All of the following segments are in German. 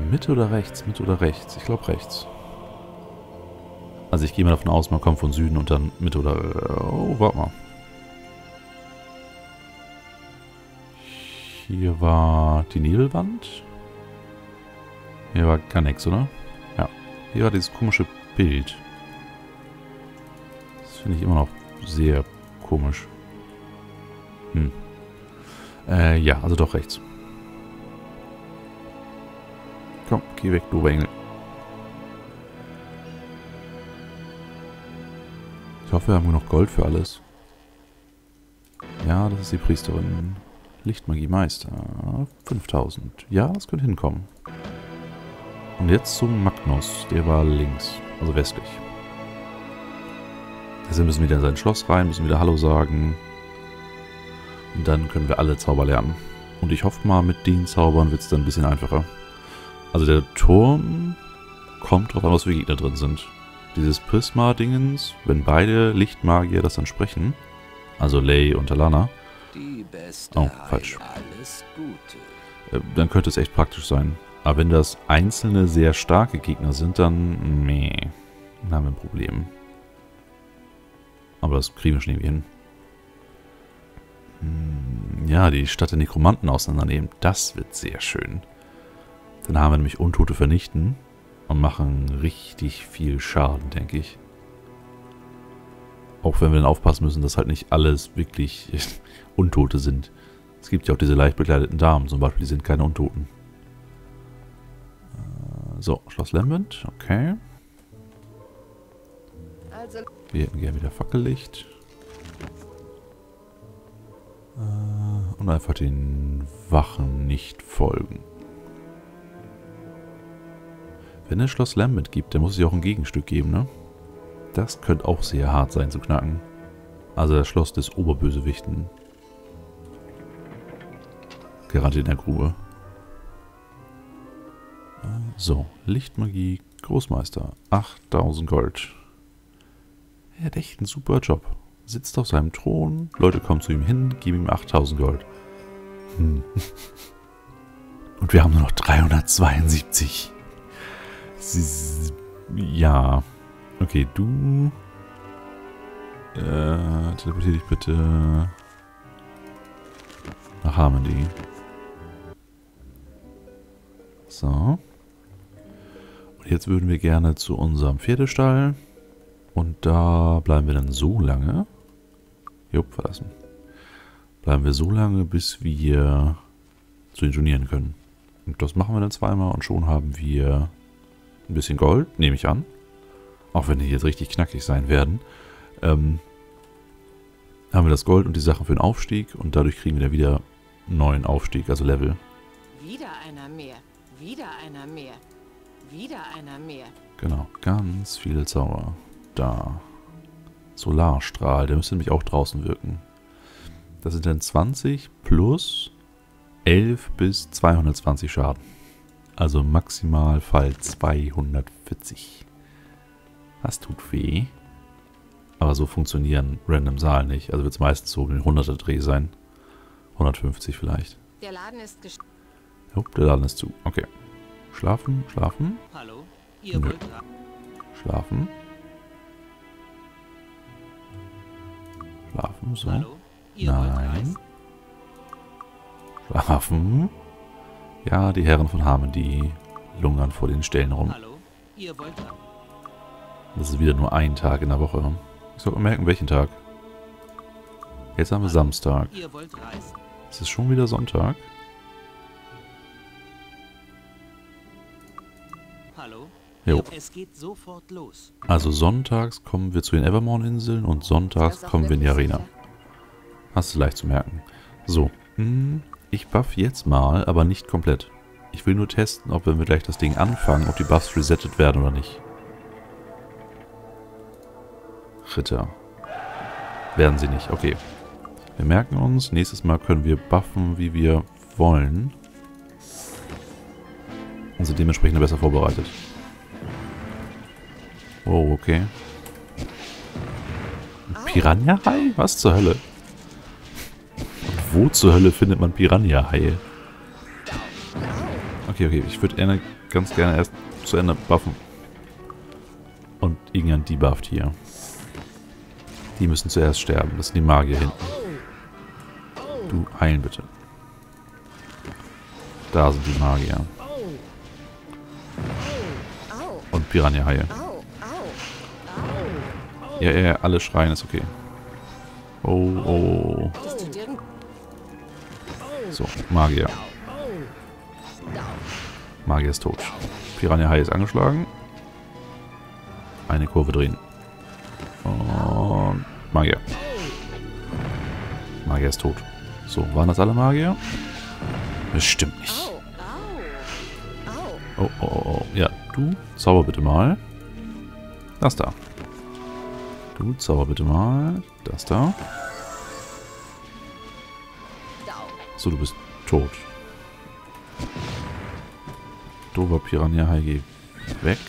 Mitte oder rechts? Mitte oder rechts? Ich glaube rechts. Also ich gehe mal davon aus, man kommt von Süden und dann Mitte oder... Oh, warte mal. Hier war die Nebelwand. Hier war gar nichts, oder? Ja. Hier war dieses komische Bild. Das finde ich immer noch sehr komisch. Ja, also doch rechts. Komm, geh weg, du Engel. Ich hoffe, wir haben genug Gold für alles. Ja, das ist die Priesterin. Lichtmagie-Meister. 5000. Ja, das könnte hinkommen. Und jetzt zum Magnus. Der war links. Also westlich. Also müssen wir wieder in sein Schloss rein, müssen wieder Hallo sagen. Und dann können wir alle Zauber lernen. Und ich hoffe mal, mit den Zaubern wird es dann ein bisschen einfacher. Also der Turm kommt drauf an, was für Gegner drin sind. Dieses Prisma-Dingens, wenn beide Lichtmagier das dann sprechen, also Lei und Alana, oh, falsch, dann könnte es echt praktisch sein. Aber wenn das einzelne sehr starke Gegner sind, dann, nee, dann haben wir ein Problem. Aber das kriegen wir schon irgendwie hin. Ja, die Stadt der Nekromanten auseinandernehmen, das wird sehr schön. Dann haben wir nämlich Untote vernichten und machen richtig viel Schaden, denke ich. Auch wenn wir dann aufpassen müssen, dass halt nicht alles wirklich Untote sind. Es gibt ja auch diese leicht bekleideten Damen zum Beispiel, die sind keine Untoten. So, Schloss Lambent, okay. Wir hätten gerne wieder Fackellicht. Und einfach den Wachen nicht folgen. Wenn es Schloss Lambent gibt, dann muss es ja auch ein Gegenstück geben, ne? Das könnte auch sehr hart sein zu knacken. Also das Schloss des Oberbösewichten. Garantiert in der Grube. So, Lichtmagie, Großmeister. 8000 Gold. Er hat echt einen super Job. Sitzt auf seinem Thron, Leute kommen zu ihm hin, geben ihm 8000 Gold. Und wir haben nur noch 372. Ja. Okay, du... teleportier dich bitte... nach Harmony. So. Und jetzt würden wir gerne zu unserem Pferdestall. Und da bleiben wir dann so lange... Jupp, verlassen. Bleiben wir so lange, bis wir zu den Turnieren können. Und das machen wir dann zweimal und schon haben wir ein bisschen Gold, nehme ich an. Auch wenn die jetzt richtig knackig sein werden. Haben wir das Gold und die Sachen für den Aufstieg und dadurch kriegen wir dann wieder einen neuen Aufstieg, also Level. Wieder einer mehr, wieder einer mehr, wieder einer mehr. Genau, ganz viele Zauber. Da. Solarstrahl, der müsste nämlich auch draußen wirken. Das sind dann 20 plus 11 bis 220 Schaden. Also Maximalfall 240. Das tut weh. Aber so funktionieren random Zahlen nicht. Also wird es meistens so ein 100er Dreh sein. 150 vielleicht. Der Laden ist der Laden ist zu. Okay. Schlafen, schlafen. Hallo, ihr wollt Schlafen. Schlafen, so. Hallo, ihr Nein. Schlafen. Ja, die Herren von Harmon, die lungern vor den Ställen rum. Hallo, ihr wollt Das ist wieder nur ein Tag in der Woche. Ich soll mal merken, welchen Tag. Jetzt haben wir Samstag. Ihr wollt reisen. Es ist schon wieder Sonntag. Hallo, Jo. es geht sofort los. Also sonntags kommen wir zu den Evermorn-Inseln und sonntags kommen wir in die Arena. Hast du leicht zu merken. So, ich buff jetzt mal, aber nicht komplett. Ich will nur testen, ob wenn wir gleich das Ding anfangen, ob die Buffs resettet werden oder nicht. Ritter. Werden sie nicht. Okay. Wir merken uns, nächstes Mal können wir buffen, wie wir wollen. Und sind dementsprechend besser vorbereitet. Oh, okay. Piranha-Hai? Was zur Hölle? Und wo zur Hölle findet man Piranha-Haie? Okay, Okay. Ich würde ganz gerne erst zu Ende buffen. Und irgendwann debufft hier. Die müssen zuerst sterben. Das sind die Magier hinten. Du, heilen bitte. Da sind die Magier. Und Piranha-Haie. Ja, alle schreien, ist okay. Oh. So, Magier. Magier ist tot. Piranha-Hai ist angeschlagen. Eine Kurve drehen. Und Magier. Magier ist tot. So, waren das alle Magier? Bestimmt nicht. Oh. Ja, du zauber bitte mal. Das da. Du zauber bitte mal. Das da. So, du bist tot. Dober Piranha-Hai, geh weg.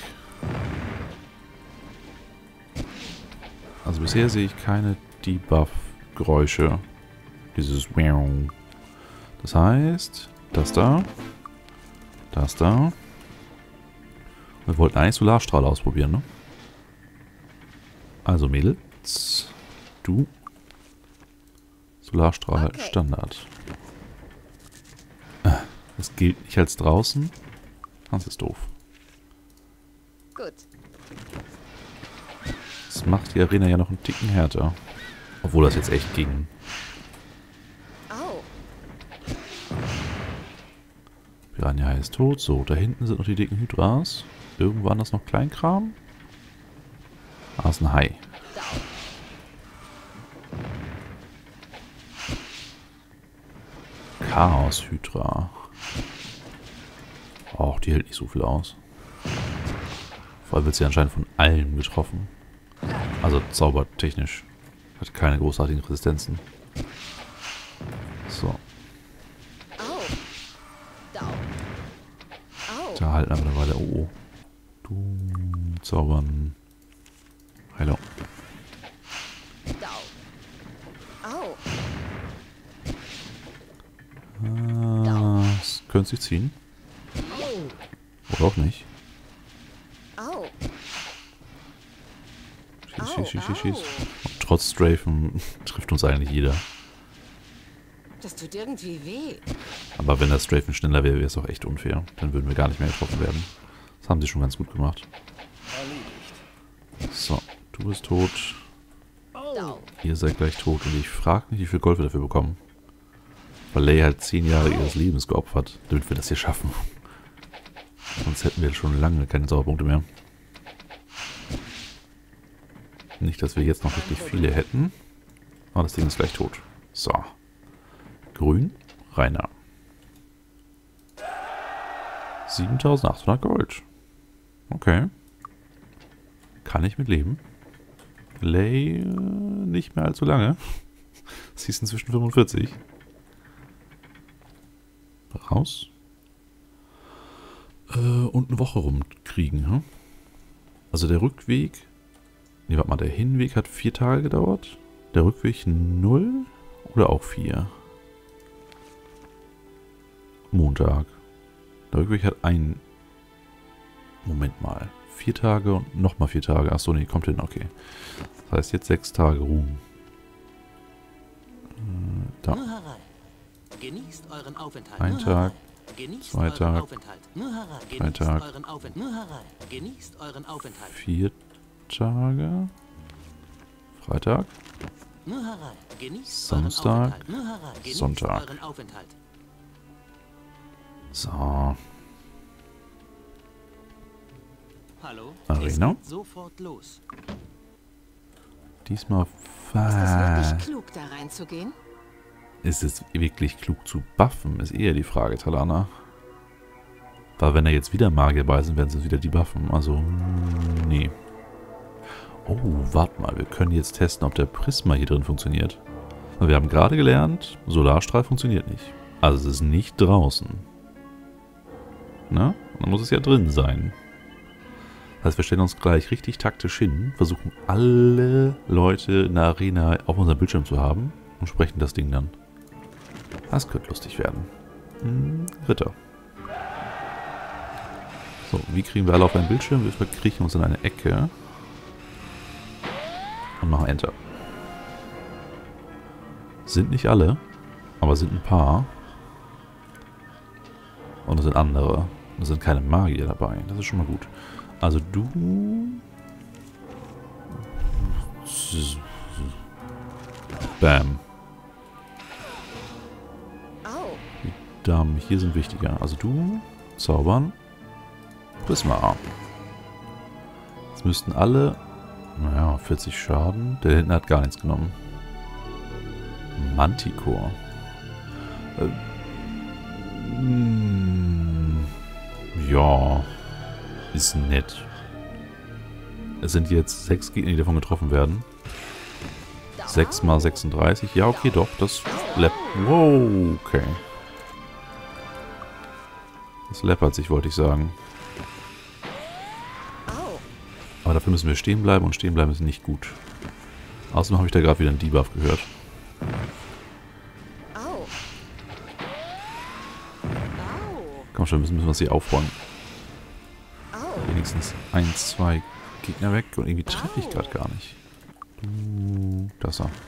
Also bisher sehe ich keine Debuff-Geräusche. Dieses Wow. Das heißt, das da. Das da. Wir wollten eigentlich Solarstrahl ausprobieren, ne? Also Mädels. Du. Solarstrahl Okay. Standard. Das gilt nicht als draußen. Das ist doof. Gut. Das macht die Arena ja noch einen Ticken härter. Obwohl das jetzt echt ging. Au. Piranha ist tot. So, da hinten sind noch die dicken Hydras. Irgendwo anders noch Kleinkram. Ah, ist ein Hai. Chaos-Hydra. Och, die hält nicht so viel aus. Vor allem wird sie anscheinend von allem getroffen. Also zaubertechnisch. Hat keine großartigen Resistenzen. So. Da halten wir eine Weile. Oh. Du zaubern. Hallo. Das könnte sich ziehen. Oder auch nicht. Schieß. Und trotz Strafen trifft uns eigentlich jeder. Das tut irgendwie weh. Aber wenn der Strafen schneller wäre, wäre es auch echt unfair. Dann würden wir gar nicht mehr getroffen werden. Das haben sie schon ganz gut gemacht. So, du bist tot. Ihr seid gleich tot. Und ich frage mich, wie viel Gold wir dafür bekommen. Weil Lei halt 10 Jahre ihres Lebens geopfert, damit wir das hier schaffen. Sonst hätten wir schon lange keine Zauberpunkte mehr. Nicht, dass wir jetzt noch wirklich viele hätten. Aber das Ding ist gleich tot. So. Grün, Rainer. 7800 Gold. Okay. Kann ich mit leben. Lei nicht mehr allzu lange. Sie ist inzwischen 45. Raus. Und eine Woche rumkriegen. Hm? Also der Rückweg... Ne, warte mal, der Hinweg hat 4 Tage gedauert. Der Rückweg 0 oder auch 4? Montag. Der Rückweg hat ein... Moment mal. 4 Tage und nochmal 4 Tage. Achso, nee, kommt hin, okay. Das heißt jetzt 6 Tage ruhen. Da. Genießt euren Aufenthalt. Ein Tag. Genießt 2 Tage. Aufenthalt. 3 Tage. Genießt euren Aufenthalt. 4 Tage. Freitag. Genießt Samstag. euren Aufenthalt. Genießt Sonntag. euren Aufenthalt. So. Hallo? Arena. Es geht sofort los. Diesmal Ist das wirklich klug, da reinzugehen? ist es wirklich klug zu buffen, ist eher die Frage, Talana. Weil wenn da jetzt wieder Magier bei sind, werden sie wieder debuffen. Also, nee. Oh, warte mal, wir können jetzt testen, ob der Prisma hier drin funktioniert. Wir haben gerade gelernt, Solarstrahl funktioniert nicht. Also es ist nicht draußen. Na? Dann muss es ja drin sein. Das heißt, wir stellen uns gleich richtig taktisch hin, versuchen alle Leute in der Arena auf unserem Bildschirm zu haben und sprechen das Ding dann. Das könnte lustig werden. Ritter. So, wie kriegen wir alle auf einen Bildschirm? Wir verkriechen uns in eine Ecke. Und machen Enter. Sind nicht alle, aber sind ein paar. Und es sind andere. Und es sind keine Magier dabei. Das ist schon mal gut. Also du... Bam. Die Damen hier sind wichtiger. Also du... Zaubern. Prisma. Jetzt müssten alle... Naja, 40 Schaden. Der hinten hat gar nichts genommen. Manticore. Ja. Ist nett. Es sind jetzt 6 Gegner, die davon getroffen werden. 6 mal 36. Ja, okay, doch. Das Wow, okay. Das läppert sich, wollte ich sagen. Aber dafür müssen wir stehen bleiben und stehen bleiben ist nicht gut. Außerdem habe ich da gerade wieder einen Debuff gehört. Komm schon, müssen wir sie aufräumen. Wenigstens 1, 2 Gegner weg und irgendwie treffe ich gerade gar nicht. Das er.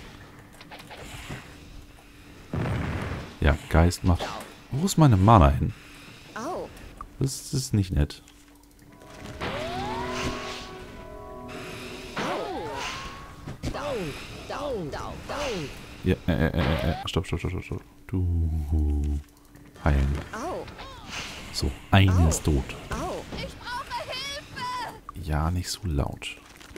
Ja, Geist macht... Wo ist meine Mana hin? Das ist nicht nett. Ja, stopp. Du... Heilen. So, eine ist tot. Ich brauche Hilfe! Ja, nicht so laut.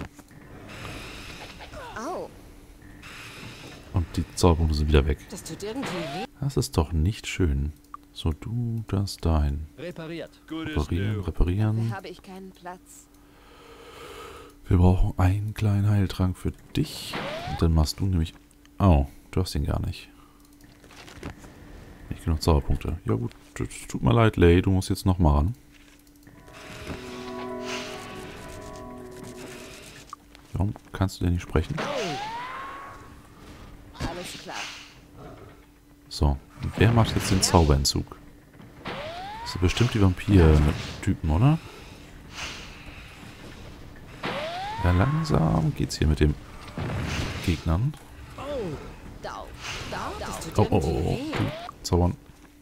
Und die Zauberpunkte sind wieder weg. Das tut irgendwie weh. Das ist doch nicht schön. So, du das dahin. Repariert. Reparieren. Da habe ich keinen Platz. Wir brauchen einen kleinen Heiltrank für dich. Und dann machst du nämlich... Oh, du hast ihn gar nicht. Nicht genug Zauberpunkte. Ja gut, tut mir leid, Lay. Du musst jetzt nochmal ran. Warum kannst du denn nicht sprechen? Alles klar. So, und wer macht jetzt den Zauberentzug? Das sind bestimmt die Vampir-Typen, oder? Ja, langsam geht's hier mit den Gegnern. Das tut Oh. irgendwie weh. Du, zaubern.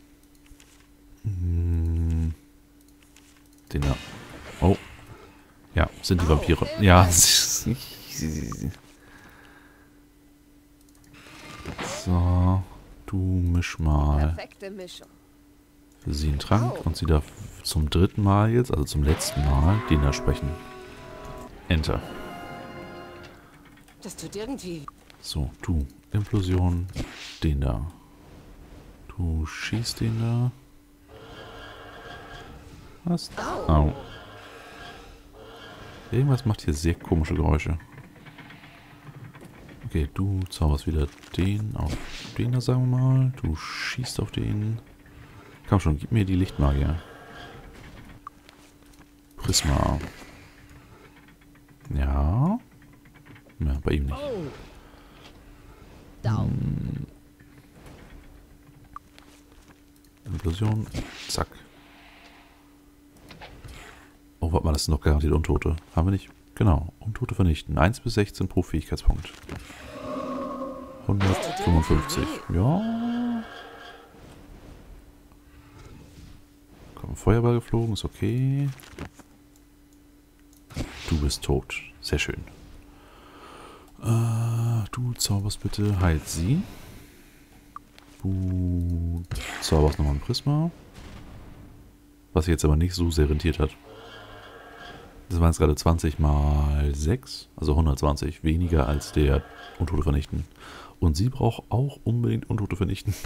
Den da. Oh. Ja, sind die Vampire. Ja. So. Du misch mal Perfekte Mischung. für sie einen Trank und sie darf zum 3. Mal jetzt, also zum letzten Mal, den da sprechen. Enter. Das tut irgendwie... So, du. Implosion. Den da. Du schießt den da. Was? Au. Irgendwas macht hier sehr komische Geräusche. Okay, du zauberst wieder den auf den da, sagen wir mal. Du schießt auf den. Komm schon, gib mir die Lichtmagier. Prisma. Ja. Ja, bei ihm nicht. Implosion. Zack. Oh, warte mal, das sind noch garantiert Untote. Haben wir nicht? Genau. Untote vernichten. 1 bis 16 pro Fähigkeitspunkt. 155. Ja. Komm, Feuerball geflogen. Ist okay. Du bist tot. Sehr schön. Du zauberst bitte. Heilt sie. Du zauberst nochmal ein Prisma. Was sich jetzt aber nicht so sehr rentiert hat. Das waren jetzt gerade 20 mal 6. Also 120. Weniger als der Untote vernichten. Und sie braucht auch unbedingt Untote vernichten.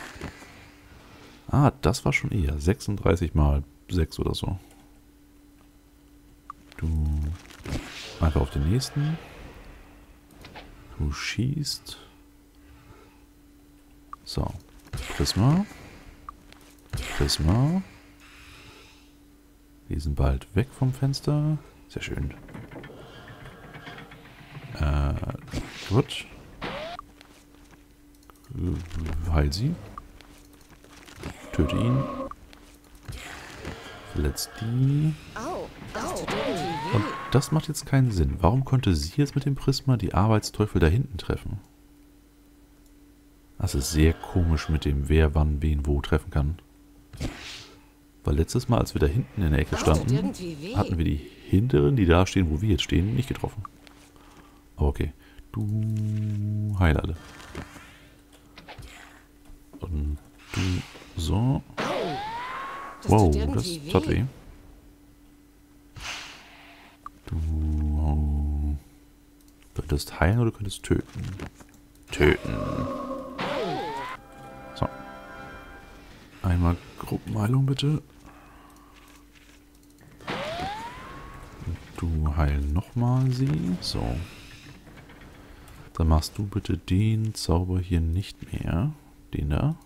Ah, das war schon eher. 36 mal 6 oder so. Du einfach auf den nächsten. Du schießt. So. Prisma. Prisma. Die sind bald weg vom Fenster. Sehr schön. Gut. Heil sie. Töte ihn. Verletzt die. Au, Das au. tut irgendwie Und weh. das macht jetzt keinen Sinn. Warum konnte sie jetzt mit dem Prisma die Arbeitsteufel da hinten treffen? Das ist sehr komisch mit dem, wer wann wen wo treffen kann. Weil letztes Mal, als wir da hinten in der Ecke Das tut standen, irgendwie weh. hatten wir die hinteren, die da stehen, wo wir jetzt stehen, nicht getroffen. Aber okay. Du heil alle. Und du so. Das Wow, tut das irgendwie tat weh. Du könntest heilen oder könntest töten? Töten. So. Einmal Gruppenheilung bitte. Und du heil nochmal sie. So. Dann machst du bitte den Zauber hier nicht mehr. Den da.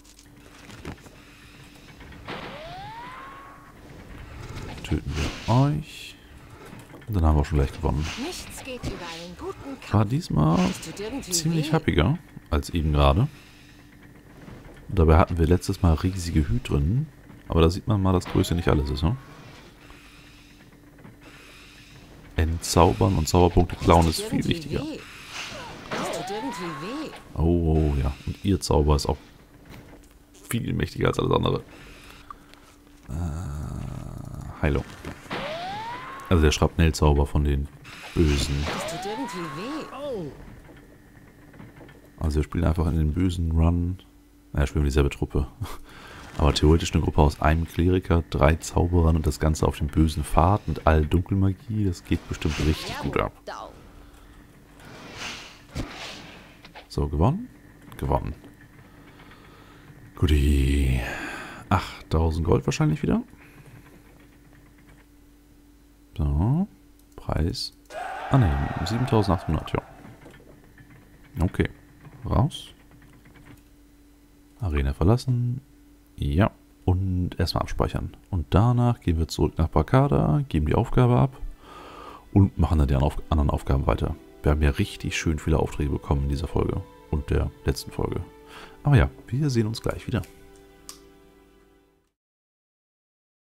Töten wir euch. Und dann haben wir auch schon gleich gewonnen. Nichts geht über einen guten Kampf. War diesmal Das tut irgendwie ziemlich weh. happiger als eben gerade. Und dabei hatten wir letztes Mal riesige Hydren. Aber da sieht man mal, dass Größe nicht alles ist, ne? Entzaubern und Zauberpunkte klauen ist viel wichtiger. Weh. Das tut irgendwie weh. Oh, ja. Und ihr Zauber ist auch viel mächtiger als alles andere. Heilung. Also der Schrapnellzauber von den Bösen. Das tut irgendwie weh. Also wir spielen einfach in den bösen Run. Naja, spielen wir dieselbe Truppe. Aber theoretisch eine Gruppe aus einem Kleriker, 3 Zauberern und das Ganze auf dem bösen Pfad mit all Dunkelmagie. Das geht bestimmt richtig gut ab. Down. So, gewonnen? Gewonnen. Guti. 8000 Gold wahrscheinlich wieder. So. Preis. Ah ne, 7800, ja. Okay. Raus. Arena verlassen. Ja. Und erstmal abspeichern. Und danach gehen wir zurück nach Barkada, geben die Aufgabe ab und machen dann die anderen Aufgaben weiter. Wir haben ja richtig schön viele Aufträge bekommen in dieser Folge und der letzten Folge. Aber ja, wir sehen uns gleich wieder.